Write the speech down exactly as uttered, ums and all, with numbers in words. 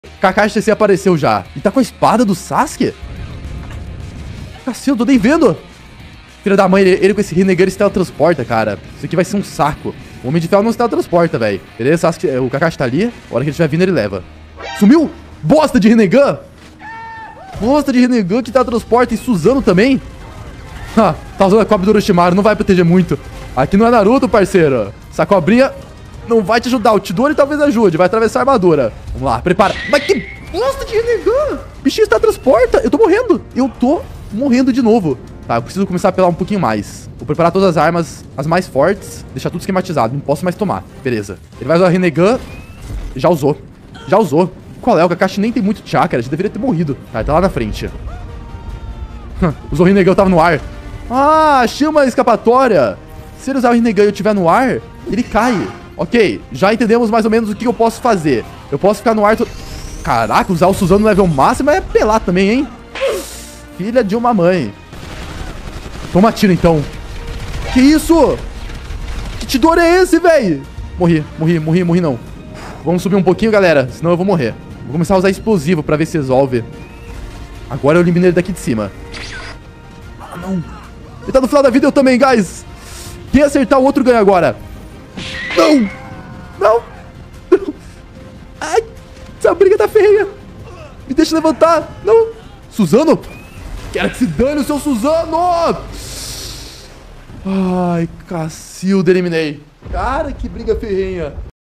Kakashi T C apareceu já. E tá com a espada do Sasuke? Cacilda, tô nem vendo. Filha da mãe, ele, ele com esse Rinnegan se teletransporta, cara. Isso aqui vai ser um saco. O Homem de Ferro não se teletransporta, velho. Beleza, Sasuke, o Kakashi tá ali. A hora que ele estiver vindo, ele leva. Sumiu! Bosta de Rinnegan! Bosta de Rinnegan que teletransporta. E Suzano também. Ah, tá usando a cobra do Orochimaru, não vai proteger muito. Aqui não é Naruto, parceiro. Essa cobrinha não vai te ajudar. O Chidori talvez ajude, vai atravessar a armadura. Vamos lá, prepara. Mas que bosta de Rinnegan! Bichinho está transporta. Eu tô morrendo. Eu tô morrendo de novo. Tá, eu preciso começar a apelar um pouquinho mais. Vou preparar todas as armas, as mais fortes. Deixar tudo esquematizado, não posso mais tomar. Beleza. Ele vai usar o Rinnegan. Já usou. Já usou. Qual é? O Kakashi nem tem muito chakra, já deveria ter morrido. Tá, ele tá lá na frente. Usou o Rinnegan, eu tava no ar. Ah, achei uma escapatória. Se ele usar o Rinnegan e eu estiver no ar, ele cai. Ok, já entendemos mais ou menos o que eu posso fazer. Eu posso ficar no ar... To... Caraca, usar o Suzano no level máximo é pelar também, hein? Filha de uma mãe. Toma tiro, então. Que isso? Que Chidori é esse, velho? Morri, morri, morri, morri não. Vamos subir um pouquinho, galera, senão eu vou morrer. Vou começar a usar explosivo pra ver se resolve. Agora eu elimino ele daqui de cima. Ah, não. Ele tá no final da vida, eu também, guys. Quem acertar o outro ganha agora. Não. Não. Não. Ai, essa briga tá feia. Me deixa levantar. Não. Suzano? Quero que se dane o seu Suzano. Ai, Cacilda, eliminei. Cara, que briga ferrenha.